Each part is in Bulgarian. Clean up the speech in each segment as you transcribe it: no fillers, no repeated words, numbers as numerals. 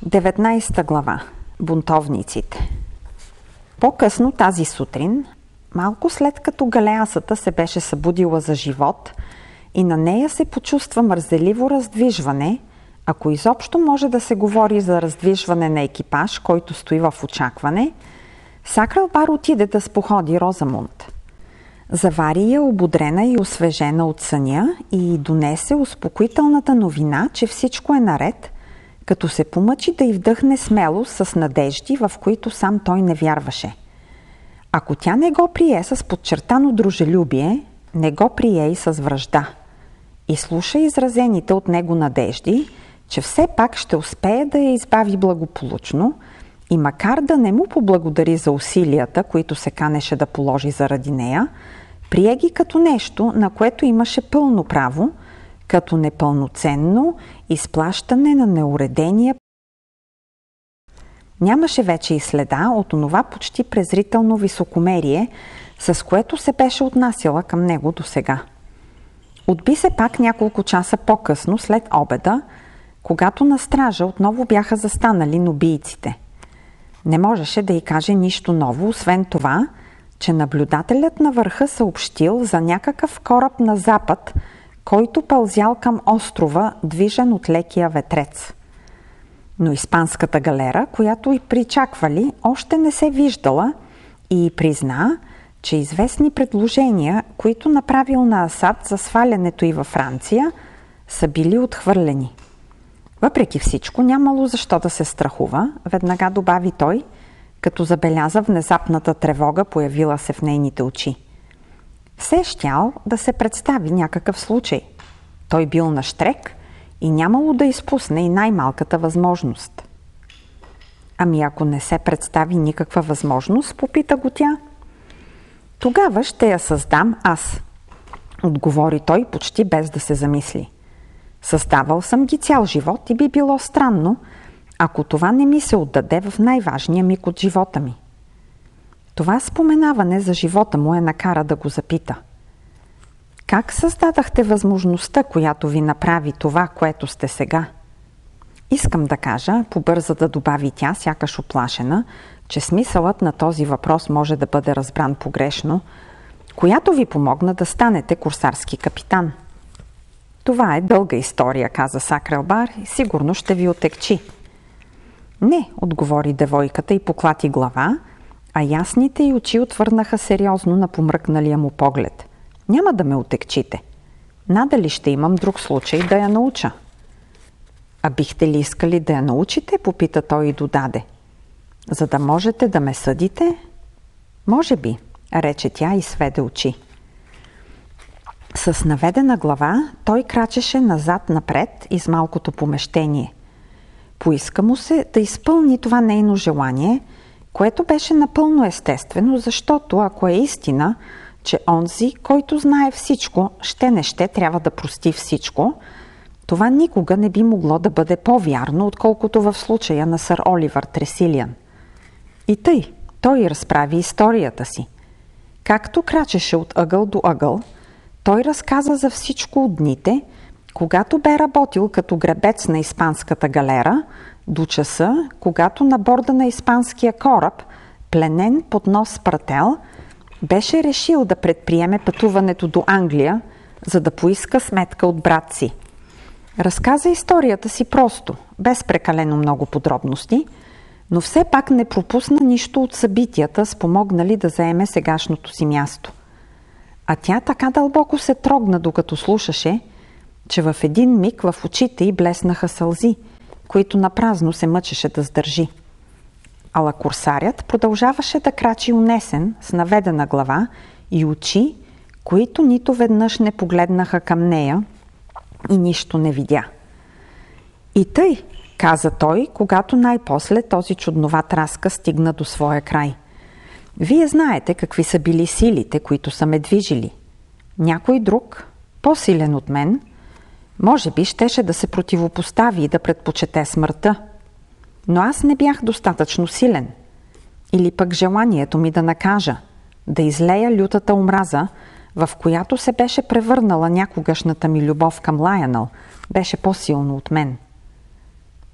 19 глава. Бунтовниците. По-късно тази сутрин, малко след като галеасата се беше събудила за живот и на нея се почувства мързеливо раздвижване, ако изобщо може да се говори за раздвижване на екипаж, който стои в очакване, Сакралбар отиде да споходи Розамунд. Завари я ободрена и освежена от съня и донесе успокоителната новина, че всичко е наред, като се помъчи да й вдъхне смело с надежди, в които сам той не вярваше. Ако тя не го прие с подчертано дружелюбие, не го прие и с вражда. И слуша изразените от него надежди, че все пак ще успее да я избави благополучно и макар да не му поблагодари за усилията, които се канеше да положи заради нея, прие ги като нещо, на което имаше пълно право, като непълноценно изплащане на неуредения. Нямаше вече и следа от онова почти презрително високомерие, с което се беше отнасяла към него досега. Отби се пак няколко часа по-късно, след обеда, когато на стража отново бяха застанали нубийците. Не можеше да й каже нищо ново, освен това, че наблюдателят на върха съобщил за някакъв кораб на запад, който пълзял към острова, движен от лекия ветрец. Но испанската галера, която й причаквали, още не се виждала и призна, че известни предложения, които направил на Асад за свалянето й във Франция, са били отхвърлени. Въпреки всичко, нямало защо да се страхува, веднага добави той, като забеляза внезапната тревога, появила се в нейните очи. Все щял да се представи някакъв случай. Той бил нащрек и нямало да изпусне и най-малката възможност. Ами ако не се представи никаква възможност, попита го тя. Тогава ще я създам аз, отговори той почти без да се замисли. Създавал съм ги цял живот и би било странно, ако това не ми се отдаде в най-важния миг от живота ми. Това споменаване за живота му накара да го запита. Как създадахте възможността, която ви направи това, което сте сега? Искам да кажа, побърза да добави тя, сякаш оплашена, че смисълът на този въпрос може да бъде разбран погрешно, която ви помогна да станете курсарски капитан. Това е дълга история, каза Сакралбар, и сигурно ще ви отекчи. Не, отговори девойката и поклати глава, а ясните й очи отвърнаха сериозно на помръкналия му поглед. Няма да ме отекчите. Надали ще имам друг случай да я науча. А бихте ли искали да я научите? Попита той и додаде. За да можете да ме съдите? Може би, рече тя и сведе очи. С наведена глава той крачеше назад-напред из малкото помещение. Поиска му се да изпълни това нейно желание, което беше напълно естествено, защото ако е истина, че онзи, който знае всичко, не трябва да прости всичко, това никога не би могло да бъде по-вярно, отколкото в случая на сър Оливър Тресилиан. И тъй, той разправи историята си. Както крачеше от ъгъл до ъгъл, той разказа за всичко от дните, когато бе работил като гребец на испанската галера, до часа, когато на борда на испанския кораб, пленен под нос прател, беше решил да предприеме пътуването до Англия, за да поиска сметка от брат си. Разказа историята си просто, без прекалено много подробности, но все пак не пропусна нищо от събитията, спомогнали да заеме сегашното си място. А тя така дълбоко се трогна, докато слушаше, че в един миг в очите й блеснаха сълзи, които напразно се мъчеше да сдържи. Ала курсарят продължаваше да крачи унесен, с наведена глава и очи, които нито веднъж не погледнаха към нея и нищо не видя. И тъй, каза той, когато най-после този чудноват разказ стигна до своя край. Вие знаете какви са били силите, които са ме движили. Някой друг, по-силен от мен, може би щеше да се противопостави и да предпочете смъртта. Но аз не бях достатъчно силен. Или пък желанието ми да накажа, да излея лютата омраза, в която се беше превърнала някогашната ми любов към Лайънъл, беше по-силно от мен.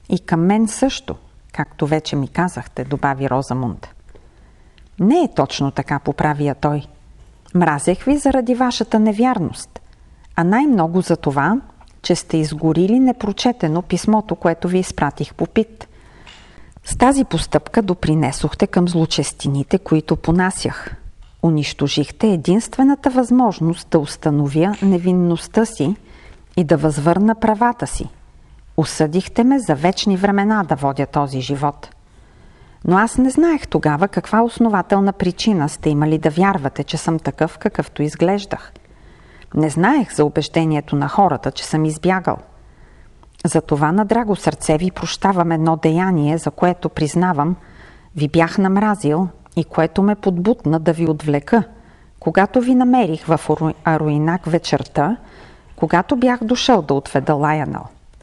И към мен също, както вече ми казахте, добави Розамунд. Не е точно така, поправи я той. Мразех ви заради вашата невярност, а най-много за това, че сте изгорили непрочетено писмото, което ви изпратих по ПИТ. С тази постъпка допринесохте към злочестините, които понасях. Унищожихте единствената възможност да установя невинността си и да възвърна правата си. Осъдихте ме за вечни времена да водя този живот. Но аз не знаех тогава каква основателна причина сте имали да вярвате, че съм такъв, какъвто изглеждах. Не знаех за убеждението на хората, че съм избягал. Затова на драго сърце ви прощавам едно деяние, за което, признавам, ви бях намразил и което ме подбутна да ви отвлека, когато ви намерих в Аруинак вечерта, когато бях дошъл да отведа Лайънъл.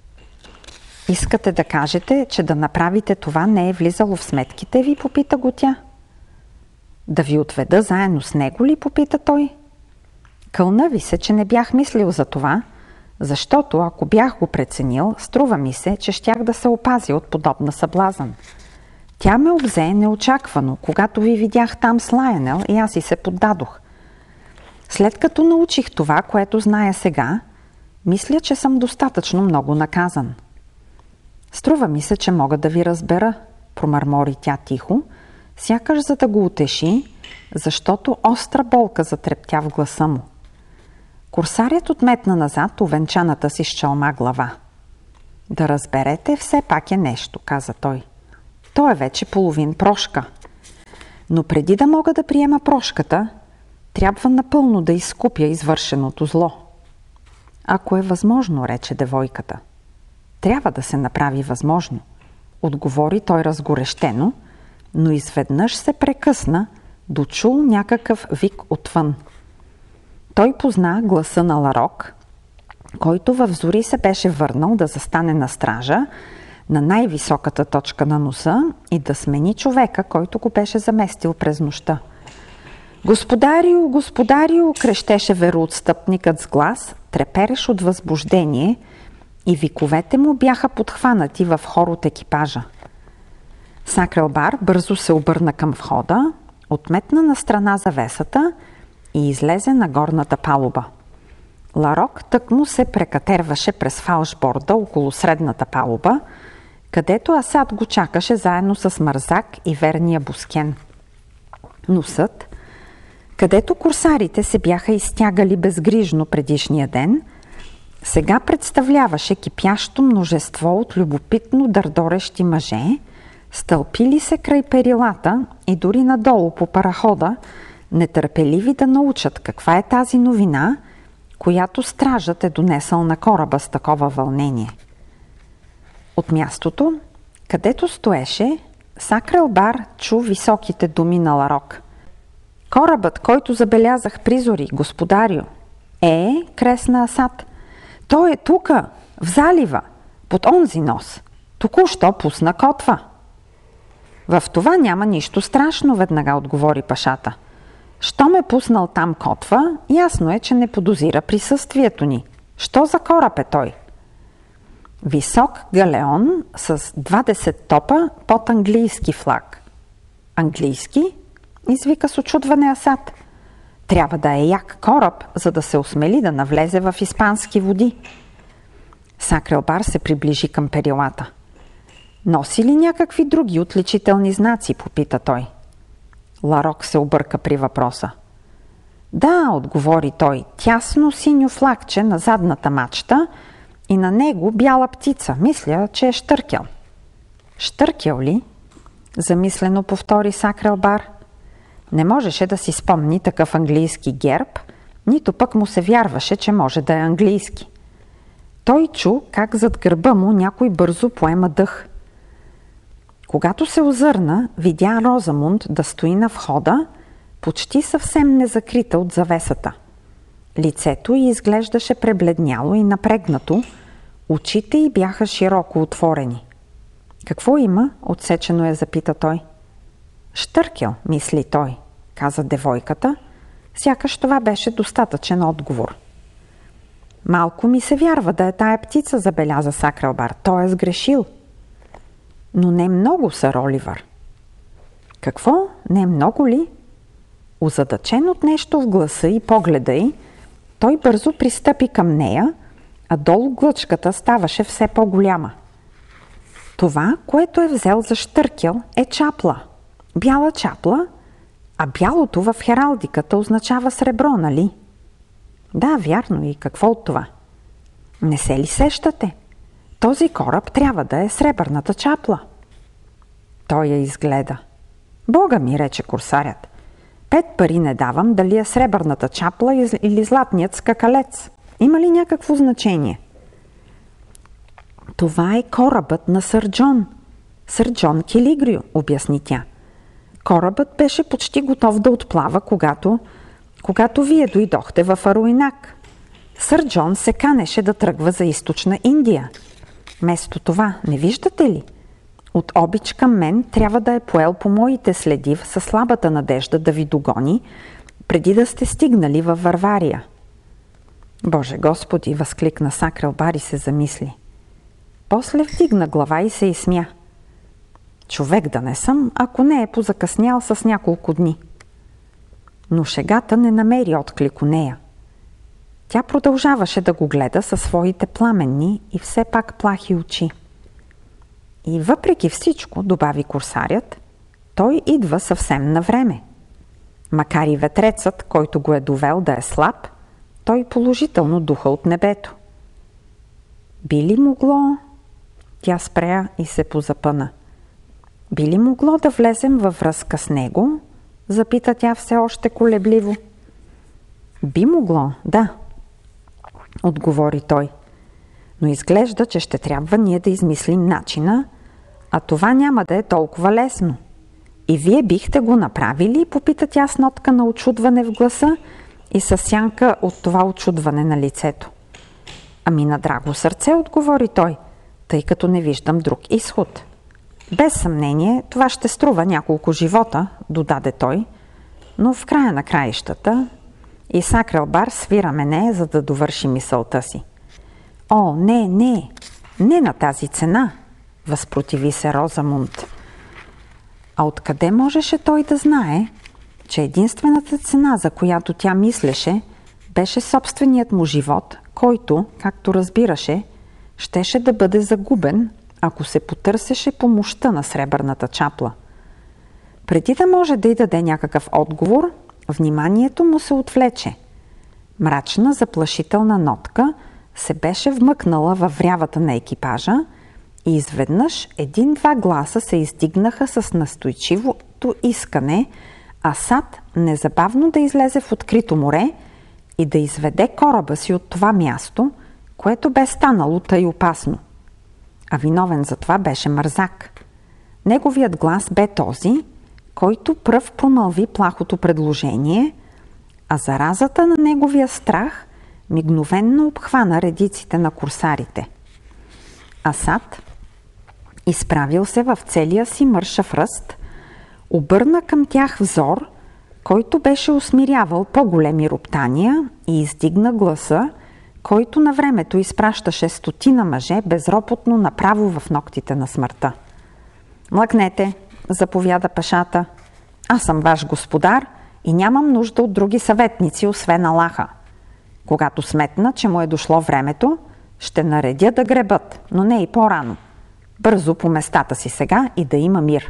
Искате да кажете, че да направите това не е влизало в сметките ви, попита го тя. Да ви отведа заедно с него ли, попита той. Кълна ви се, че не бях мислил за това, защото ако бях го преценил, струва ми се, че щях да се опази от подобна съблазън. Тя ме обзе неочаквано, когато ви видях там с Лайънъл и аз и се поддадох. След като научих това, което зная сега, мисля, че съм достатъчно много наказан. Струва ми се, че мога да ви разбера, промърмори тя тихо, сякаш за да го утеши, защото остра болка затрептя в гласа му. Корсарят отметна назад увенчаната си с чалма глава. Да разберете, все пак е нещо, каза той. Той е вече половин прошка. Но преди да мога да приема прошката, трябва напълно да изкупя извършеното зло. Ако е възможно, рече девойката. Трябва да се направи възможно, отговори той разгорещено, но изведнъж се прекъсна, дочул някакъв вик отвън. Той позна гласа на Ларок, който в зори се беше върнал да застане на стража, на най-високата точка на носа и да смени човека, който го беше заместил през нощта. Господарио, господарио, крещеше вероотстъпникът с глас, трепереш от възбуждение и виковете му бяха подхванати в хор от екипажа. Сакрелбар бързо се обърна към входа, отметна на страна завесата и излезе на горната палуба. Ларок тъкмо се прекатерваше през фалшборда около средната палуба, където Асад го чакаше заедно с Марзак и верния Бускен. Носът, където курсарите се бяха изтягали безгрижно предишния ден, сега представляваше кипящо множество от любопитно дърдорещи мъже, стълпили се край перилата и дори надолу по парахода, нетърпеливи да научат каква е тази новина, която стражът е донесъл на кораба с такова вълнение. От мястото, където стоеше, Сакрелбар чу високите думи на Ларок. Корабът, който забелязах призори, господарио, кресна Асад. Той е тука, в залива, под онзи нос. Току-що пусна котва. В това няма нищо страшно, веднага отговори пашата. Що ме пуснал там котва, ясно е, че не подозира присъствието ни. Що за кораб е той? Висок галеон с 20 топа под английски флаг. Английски? Извика с очудване Асад. Трябва да е як кораб, за да се осмели да навлезе в испански води. Сакрелбар се приближи към перилата. Носи ли някакви други отличителни знаци, попита той. Ларок се обърка при въпроса. Да, отговори той, тясно синьо флагче на задната мачта и на него бяла птица. Мисля, че е щъркел. Щъркел ли? Замислено повтори Сакрелбар. Не можеше да си спомни такъв английски герб, нито пък му се вярваше, че може да е английски. Той чу как зад гърба му някой бързо поема дъх. Когато се озърна, видя Розамунд да стои на входа, почти съвсем незакрита от завесата. Лицето й изглеждаше пребледняло и напрегнато, очите й бяха широко отворени. Какво има? Отсечено запита той. Щъркел, мисли той, каза девойката, сякаш това беше достатъчен отговор. Малко ми се вярва да е тая птица, забеляза Сакрелбар. Той е сгрешил. Но не много, сър Оливър. Какво? Не много ли? Озадачен от нещо в гласа и погледа й, той бързо пристъпи към нея, а долу глъчката ставаше все по-голяма. Това, което е взел за щъркел, е чапла. Бяла чапла, а бялото в хералдиката означава сребро, нали? Да, вярно. И какво от това? Не се ли сещате? Този кораб трябва да е сребърната чапла. Той я изгледа. Бога ми, рече корсарят. 5 пари не давам дали е сребърната чапла или златният скакалец. Има ли някакво значение? Това е корабът на сър Джон. Сър Джон Келигрио, обясни тя. Корабът беше почти готов да отплава, когато вие дойдохте в Аруинак. Сър Джон се канеше да тръгва за източна Индия. Вместо това, не виждате ли? От обич към мен трябва да е поел по моите следи със слабата надежда да ви догони, преди да сте стигнали във Варвария. Боже Господи, възкликна Сакрелбар и се замисли. После вдигна глава и се изсмя. Човек да не съм, ако не е позакъснял с няколко дни. Но шегата не намери отклик у нея. Тя продължаваше да го гледа със своите пламенни и все пак плахи очи. И въпреки всичко, добави корсарят, той идва съвсем на време. Макар и ветрецът, който го е довел да е слаб, той положително духа от небето. Би ли могло... Тя спря и се позапъна. Би ли могло да влезем във връзка с него? Запита тя все още колебливо. Би могло, да, отговори той. Но изглежда, че ще трябва ние да измислим начина, а това няма да е толкова лесно. И вие бихте го направили? Попита тя с нотка на очудване в гласа и със сянка от това очудване на лицето. Ами на драго сърце, отговори той, тъй като не виждам друг изход. Без съмнение, това ще струва няколко живота, додаде той, но в края на краищата и Сакрелбар свира мене, за да довърши мисълта си. О, не на тази цена, възпротиви се Розамунд. А откъде можеше той да знае, че единствената цена, за която тя мислеше, беше собственият му живот, който, както разбираше, щеше да бъде загубен, ако се потърсеше помощта на сребърната чапла. Преди да може да й даде някакъв отговор, вниманието му се отвлече. Мрачна, заплашителна нотка се беше вмъкнала във врявата на екипажа и изведнъж 1-2 гласа се издигнаха с настойчивото искане Асад незабавно да излезе в открито море и да изведе кораба си от това място, което бе станало тъй опасно. А виновен за това беше Мързак. Неговият глас бе този, който пръв промълви плахото предложение, а заразата на неговия страх мигновенно обхвана редиците на курсарите. Асад, изправил се в целия си мършав ръст, обърна към тях взор, който беше усмирявал по-големи роптания и издигна гласа, който на времето изпращаше 100 мъже безропотно направо в ногтите на смъртта. Млъкнете, заповяда пашата. Аз съм ваш господар и нямам нужда от други съветници, освен Аллаха. Когато сметна, че му е дошло времето, ще наредя да гребат, но не и по-рано. Бързо по местата си сега и да има мир.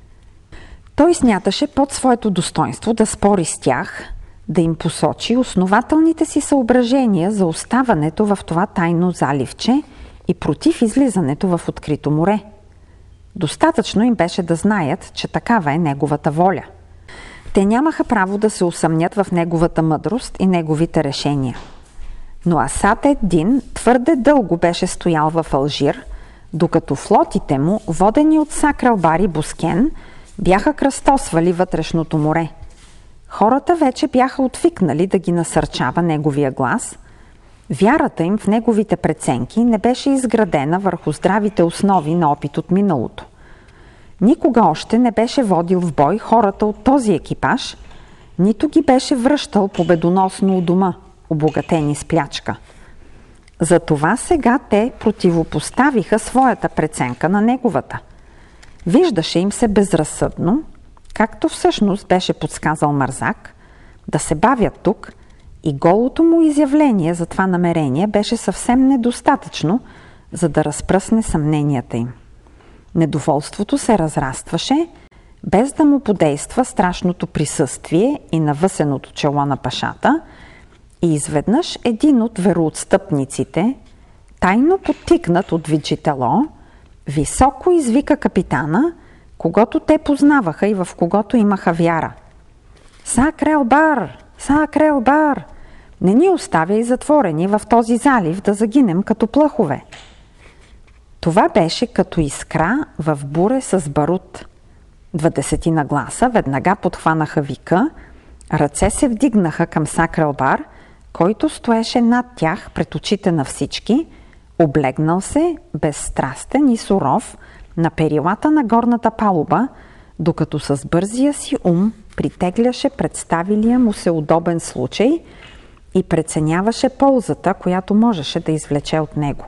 Той смяташе под своето достоинство да спори с тях, да им посочи основателните си съображения за оставането в това тайно заливче и против излизането в открито море. Достатъчно им беше да знаят, че такава е неговата воля. Те нямаха право да се усъмнят в неговата мъдрост и неговите решения. Но Асад ед-Дин твърде дълго беше стоял в Алжир, докато флотите му, водени от Сакрелбар и Бускен, бяха кръстосвали вътрешното море. Хората вече бяха отвикнали да ги насърчава неговия глас. Вярата им в неговите преценки не беше изградена върху здравите основи на опит от миналото. Никога още не беше водил в бой хората от този екипаж, нито ги беше връщал победоносно у дома, обогатени с плячка. Затова сега те противопоставиха своята преценка на неговата. Виждаше им се безразсъдно, както всъщност беше подсказал Мързак, да се бавят тук, и голото му изявление за това намерение беше съвсем недостатъчно, за да разпръсне съмненията им. Недоволството се разрастваше, без да му подейства страшното присъствие и навъсеното чело на пашата, и изведнъж един от вероотстъпниците, тайно подтикнат от Виджитело, високо извика капитана, когото те познаваха и в когото имаха вяра. Сакрелбар! Сакрелбар! Не ни оставяй затворени в този залив да загинем като плъхове. Това беше като искра в буре с барут. 20 гласа веднага подхванаха вика, ръце се вдигнаха към Сакрелбар, който стоеше над тях пред очите на всички, облегнал се, безстрастен и суров, на перилата на горната палуба, докато с бързия си ум притегляше представилия му се удобен случай и преценяваше ползата, която можеше да извлече от него.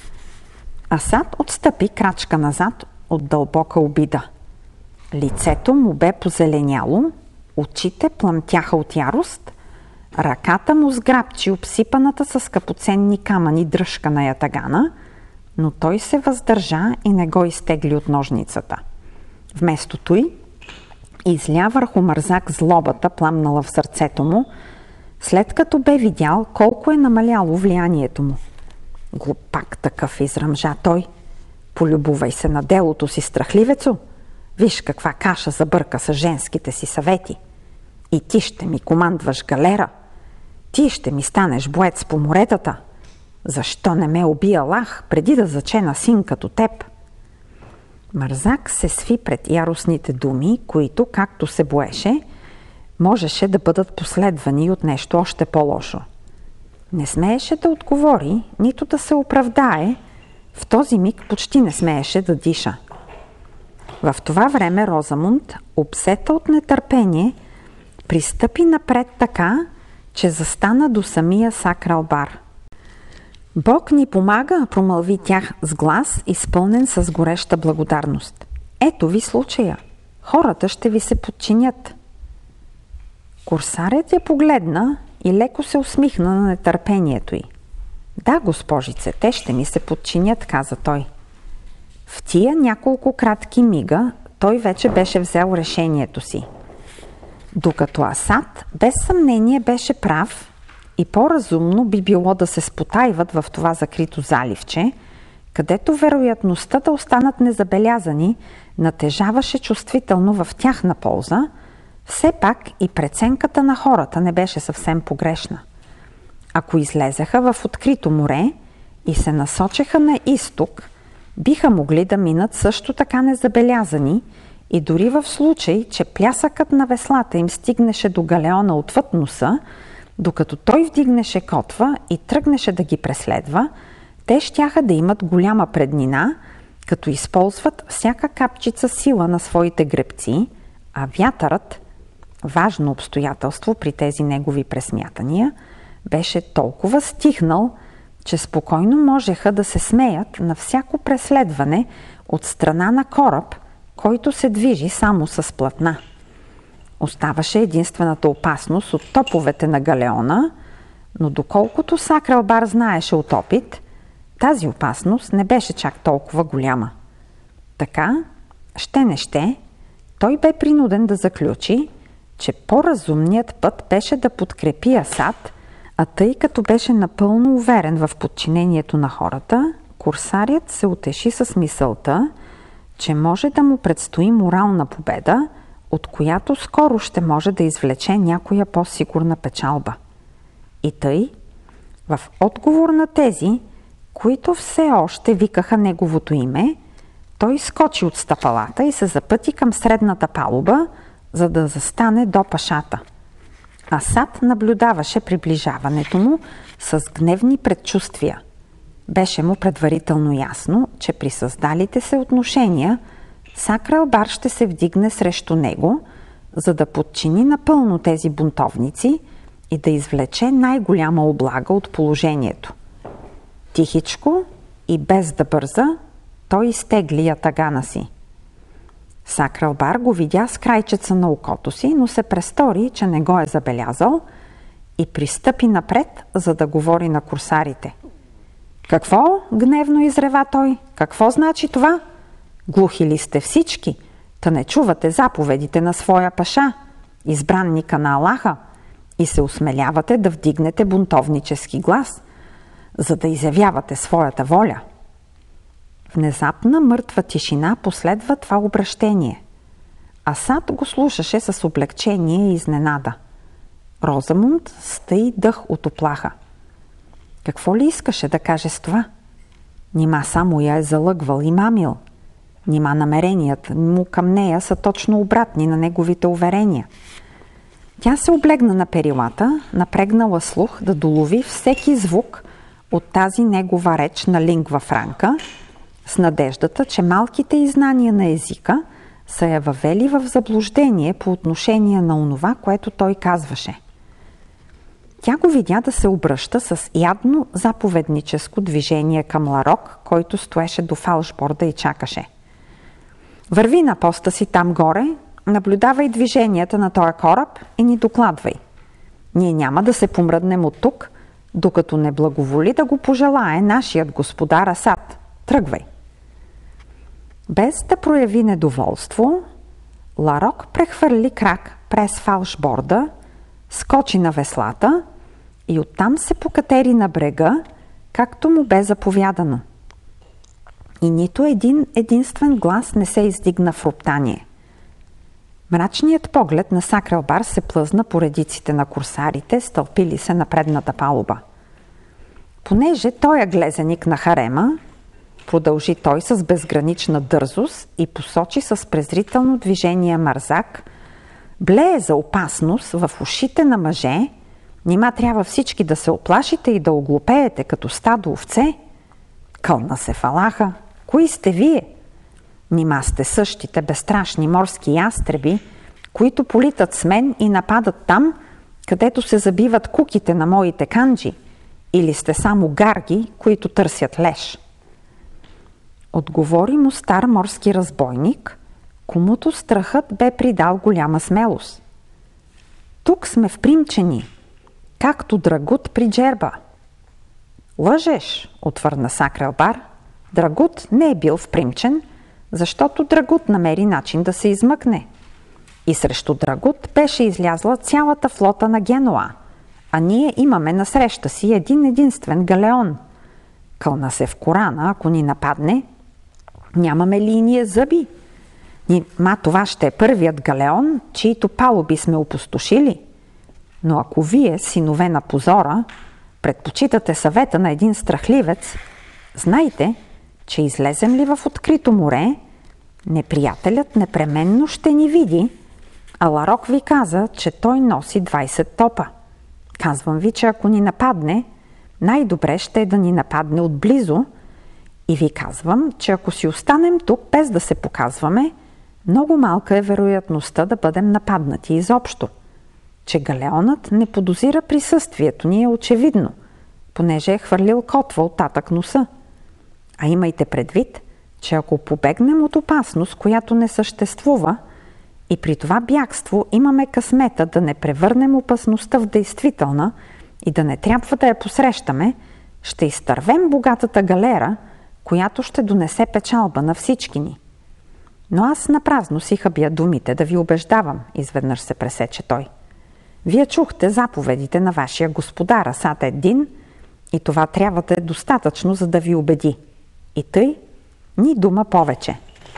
Асад отстъпи крачка назад от дълбока обида. Лицето му бе позеленяло, очите пламтяха от ярост, ръката му сграбчи обсипаната с скъпоценни камъни дръжка на ятагана, но той се въздържа и не го изтегли от ножницата. Вместо той изля върху Мързак злобата, пламнала в сърцето му, след като бе видял колко е намаляло влиянието му. Глупак такъв, изръмжа той. Полюбувай се на делото си, страхливецо. Виж каква каша забърка с женските си съвети. И ти ще ми командваш галера. Ти ще ми станеш боец по моретата. Защо не ме уби Аллах, преди да зачена син като теб? Мързак се сви пред яростните думи, които, както се боеше, можеше да бъдат последвани от нещо още по-лошо. Не смееше да отговори, нито да се оправдае. В този миг почти не смееше да диша. В това време Розамунд, обсета от нетърпение, пристъпи напред така, че застана до самия Сакрелбар. Бог ни помага, промълви тях с глас, изпълнен с гореща благодарност. Ето ви случая. Хората ще ви се подчинят. Корсарят я погледна и леко се усмихна на нетърпението й. Да, госпожице, те ще ми се подчинят, каза той. В тия няколко кратки мига той вече беше взел решението си. Докато Асад без съмнение беше прав и по-разумно би било да се спотайват в това закрито заливче, където вероятността да останат незабелязани натежаваше чувствително в тяхна полза, все пак и преценката на хората не беше съвсем погрешна. Ако излезаха в открито море и се насочеха на изток, биха могли да минат също така незабелязани и дори в случай, че плясъкът на веслата им стигнеше до галеона отвъд носа, докато той вдигнеше котва и тръгнеше да ги преследва, те щяха да имат голяма преднина, като използват всяка капчица сила на своите гребци, а вятърът, важно обстоятелство при тези негови пресмятания, беше толкова стихнал, че спокойно можеха да се смеят на всяко преследване от страна на кораб, който се движи само с платна. Оставаше единствената опасност от топовете на галеона, но доколкото Сакрелбар знаеше от опит, тази опасност не беше чак толкова голяма. Така, ще, той бе принуден да заключи, че по-разумният път беше да подкрепи Асад, а тъй като беше напълно уверен в подчинението на хората, корсарят се утеши с мисълта, че може да му предстои морална победа, от която скоро ще може да извлече някоя по-сигурна печалба. И тъй, в отговор на тези, които все още викаха неговото име, той скочи от стъпалата и се запъти към средната палуба, за да застане до пашата. Асад наблюдаваше приближаването му с гневни предчувствия. Беше му предварително ясно, че при създалите се отношения Сакрелбар ще се вдигне срещу него, за да подчини напълно тези бунтовници и да извлече най-голяма облага от положението. Тихичко и без да бърза, той изтегли ятагана си. Сакралбар го видя с крайчеца на окото си, но се престори, че не го е забелязал и пристъпи напред, за да говори на курсарите. Какво? Гневно изрева той. Какво значи това? Глухи ли сте всички? Та не чувате заповедите на своя паша, избранника на Аллаха, и се осмелявате да вдигнете бунтовнически глас, за да изявявате своята воля. Внезапна мъртва тишина последва това обращение. Асад го слушаше с облегчение и изненада. Розамунд стъи дъх от уплаха. Какво ли искаше да каже с това? Нима само я е залъгвал и мамил. Нима намеренията му към нея са точно обратни на неговите уверения. Тя се облегна на перилата, напрегнала слух да долови всеки звук от тази негова реч на лингва франка, с надеждата, че малките й знания на езика са я въвели в заблуждение по отношение на онова, което той казваше. Тя го видя да се обръща с ядно заповедническо движение към Ларок, който стоеше до фалшборда и чакаше. Върви на поста си там горе, наблюдавай движенията на този кораб и ни докладвай. Ние няма да се помръднем от тук, докато не благоволи да го пожелае нашият господар Асад. Тръгвай. Без да прояви недоволство, Ларок прехвърли крак през фалшборда, скочи на веслата и оттам се покатери на брега, както му бе заповядано. И нито един единствен глас не се издигна в роптание. Мрачният поглед на Сакралбар се плъзна по редиците на курсарите, стълпили се на предната палуба. Понеже той е глезеник на харема, продължи той с безгранична дързост и посочи с презрително движение Марзак, блее за опасност в ушите на мъже, нима трябва всички да се оплашите и да оглупеете като стадо овце? Кълна се в Аллаха. Кои сте вие? Нима сте същите безстрашни морски ястреби, които политат с мен и нападат там, където се забиват куките на моите канджи, или сте само гарги, които търсят леш? Отговори му стар морски разбойник, комуто страхът бе придал голяма смелост. Тук сме впримчени, както Драгут при Джерба. Лъжеш, отвърна Сакралбар. Драгут не е бил впримчен, защото Драгут намери начин да се измъкне. И срещу Драгут беше излязла цялата флота на Генуа, а ние имаме насреща си един единствен галеон. Кълна се в Корана, ако ни нападне, нямаме ли и ние зъби? Нима това ще е първият галеон, чието палуби сме опустошили? Но ако вие, синове на позора, предпочитате съвета на един страхливец, знайте, че излезем ли в открито море, неприятелят непременно ще ни види, а Ларок ви каза, че той носи 20 топа. Казвам ви, че ако ни нападне, най-добре ще е да ни нападне отблизо, и ви казвам, че ако си останем тук без да се показваме, много малка е вероятността да бъдем нападнати изобщо. Че галеонът не подозира присъствието ни е очевидно, понеже е хвърлил котва от татък носа. А имайте предвид, че ако побегнем от опасност, която не съществува, и при това бягство имаме късмета да не превърнем опасността в действителна и да не трябва да я посрещаме, ще изтървем богатата галера, която ще донесе печалба на всички ни. Но аз напразно си хабя думите да ви убеждавам, изведнъж се пресече той. Вие чухте заповедите на вашия господар Асад ед-Дин и това трябва да е достатъчно, за да ви убеди. И тъй, ни дума повече.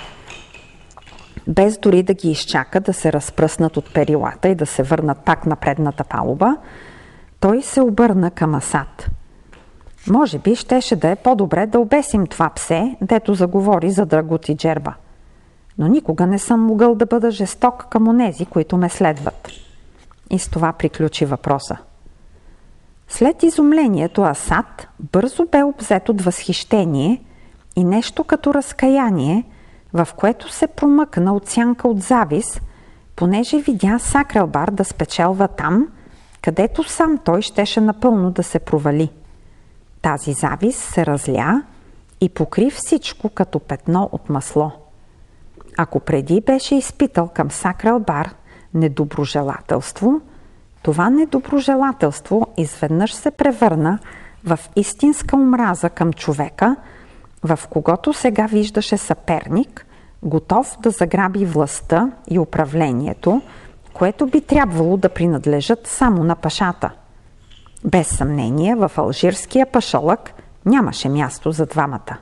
Без дори да ги изчака да се разпръснат от перилата и да се върнат пак на предната палуба, той се обърна към Асад. Може би щеше да е по-добре да обесим това псе, дето заговори за Драгут и Джерба. Но никога не съм могъл да бъда жесток към онези, които ме следват. И с това приключи въпроса. След изумлението Асад бързо бе обзет от възхищение и нещо като разкаяние, в което се промъкна от сянка от завис, понеже видя Сакралбар да спечелва там, където сам той щеше напълно да се провали. Тази завис се разля и покри всичко като петно от масло. Ако преди беше изпитал към Сакралбар недоброжелателство, това недоброжелателство изведнъж се превърна в истинска омраза към човека, в когото сега виждаше съперник, готов да заграби властта и управлението, което би трябвало да принадлежат само на пашата. Без съмнение, в алжирския пашалък нямаше място за двамата.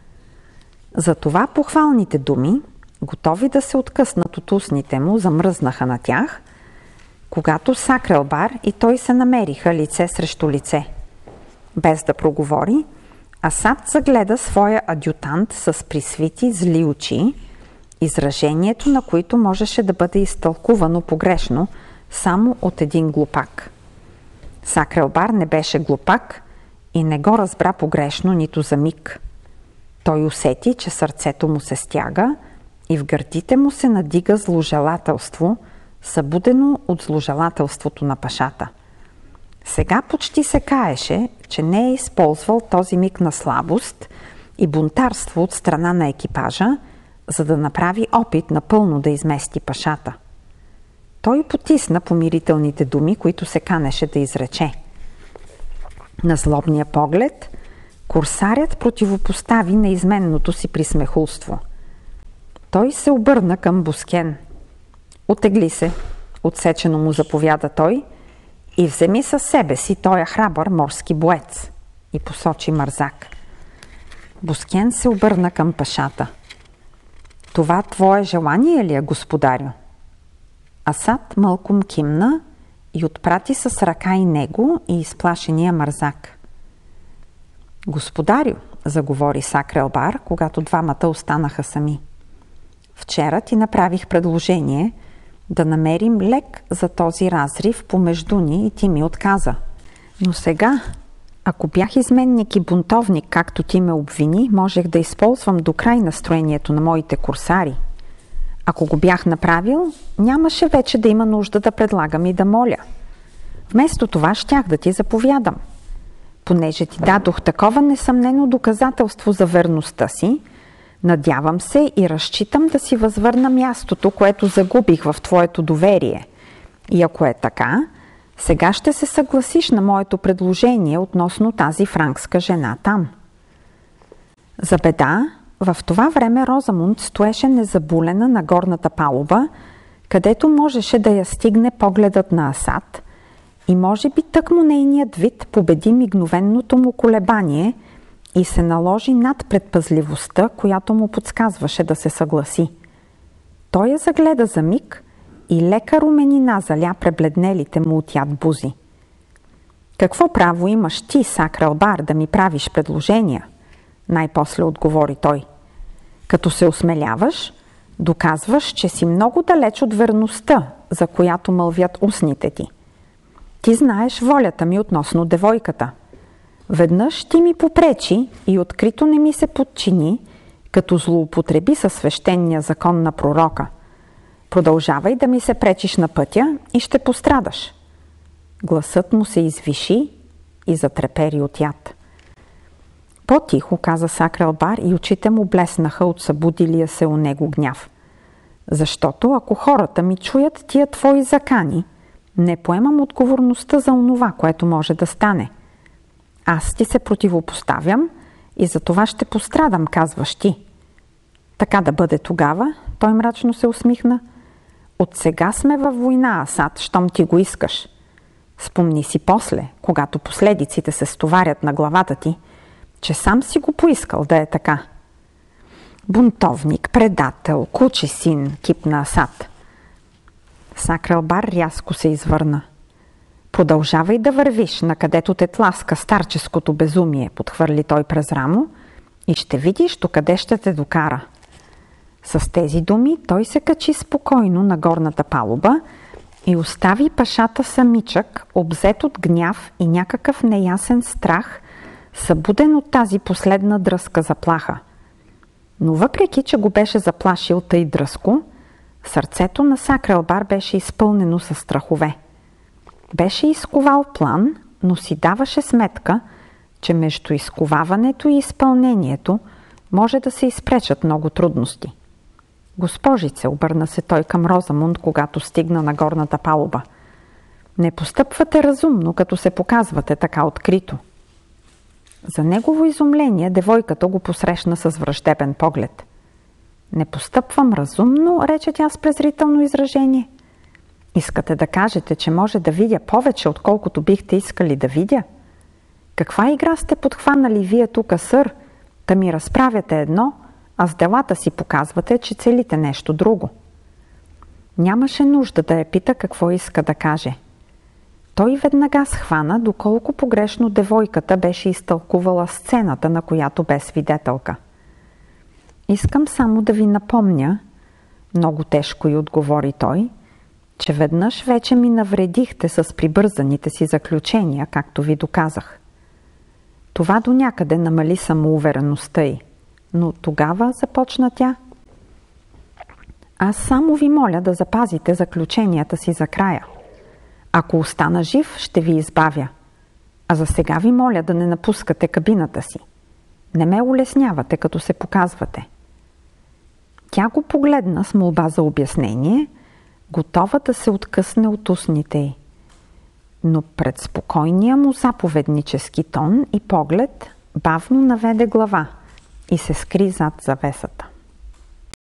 Затова похвалните думи, готови да се откъснат от устните му, замръзнаха на тях, когато Сакралбар и той се намериха лице срещу лице. Без да проговори, Асад загледа своя адютант с присвити зли очи, изражението на които можеше да бъде изтълкувано погрешно само от един глупак. Сакралбар не беше глупак и не го разбра погрешно нито за миг. Той усети, че сърцето му се стяга и в гърдите му се надига зложелателство, събудено от зложелателството на пашата. Сега почти се каеше, че не е използвал този миг на слабост и бунтарство от страна на екипажа, за да направи опит напълно да измести пашата. Той потисна помирителните думи, които се канеше да изрече. На злобния поглед курсарят противопостави неизменното си присмехулство. Той се обърна към Бускен. "Отегли се", отсечено му заповяда той, "и вземи със себе си тоя храбър морски боец", и посочи Марзак. Бускен се обърна към пашата. "Това твое желание ли е, господарю?" Асад мълком кимна и отпрати с ръка и него и изплашения Марзак. "Господарю", заговори Сакралбар, когато двамата останаха сами. "Вчера ти направих предложение да намерим лек за този разрив помежду ни и ти ми отказа. Но сега, ако бях изменник и бунтовник, както ти ме обвини, можех да използвам до край настроението на моите курсари. Ако го бях направил, нямаше вече да има нужда да предлагам и да моля. Вместо това щях да ти заповядам. Понеже ти дадох такова несъмнено доказателство за верността си, надявам се и разчитам да си възвърна мястото, което загубих в твоето доверие. И ако е така, сега ще се съгласиш на моето предложение относно тази франкска жена там." За беда, в това време Розамунд стоеше незабулена на горната палуба, където можеше да я стигне погледът на Асад, и може би тъкмо нейният вид победи мигновенното му колебание и се наложи над предпазливостта, която му подсказваше да се съгласи. Той я загледа за миг и лека руменина заля пребледнелите му от яд бузи. "Какво право имаш ти, Сакралбар, да ми правиш предложения?" най-после отговори той. "Като се осмеляваш, доказваш, че си много далеч от верността, за която мълвят устните ти. Ти знаеш волята ми относно девойката. Веднъж ти ми попречи и открито не ми се подчини, като злоупотреби със свещения закон на пророка. Продължавай да ми се пречиш на пътя и ще пострадаш." Гласът му се извиши и затрепери от яд. "По-тихо", каза Сакралбар, и очите му блеснаха от събудилия се у него гняв. "Защото ако хората ми чуят тия твои закани, не поемам отговорността за онова, което може да стане. Аз ти се противопоставям и за това ще пострадам, казваш ти." "Така да бъде тогава", той мрачно се усмихна. "От сега сме във война, Асад, щом ти го искаш. Спомни си после, когато последиците се стоварят на главата ти, че сам си го поискал да е така." "Бунтовник, предател, куче син", кипна Асад. Сакралбар рязко се извърна. "Продължавай да вървиш, накъдето те тласка старческото безумие", подхвърли той през рамо, "и ще видиш докъде ще те докара." С тези думи той се качи спокойно на горната палуба и остави пашата самичък, обзет от гняв и някакъв неясен страх, събуден от тази последна дръзка заплаха. Но въпреки, че го беше заплашил тъй дръзко, сърцето на Сакралбар беше изпълнено със страхове. Беше изковал план, но си даваше сметка, че между изковаването и изпълнението може да се изпречат много трудности. Госпожице, обърна се той към Розамунд, когато стигна на горната палуба. Не постъпвате разумно, като се показвате така открито. За негово изумление девойката го посрещна с враждебен поглед. Не постъпвам разумно, рече тя с презрително изражение. Искате да кажете, че може да видя повече, отколкото бихте искали да видя? Каква игра сте подхванали вие тука, сър? Да ми разправяте едно, а с делата си показвате, че целите нещо друго. Нямаше нужда да я пита какво иска да каже. Той веднага схвана, доколко погрешно девойката беше изтълкувала сцената, на която бе свидетелка. Искам само да ви напомня, много тежко й отговори той, че веднъж вече ми навредихте с прибързаните си заключения, както ви доказах. Това до някъде намали самоувереността й, но тогава започна тя. Аз само ви моля да запазите заключенията си за края. Ако остана жив, ще ви избавя. А за сега ви моля да не напускате кабината си. Не ме улеснявате, като се показвате. Тя го погледна с молба за обяснение, готова да се откъсне от устните й. Но пред спокойния му заповеднически тон и поглед бавно наведе глава и се скри зад завесата.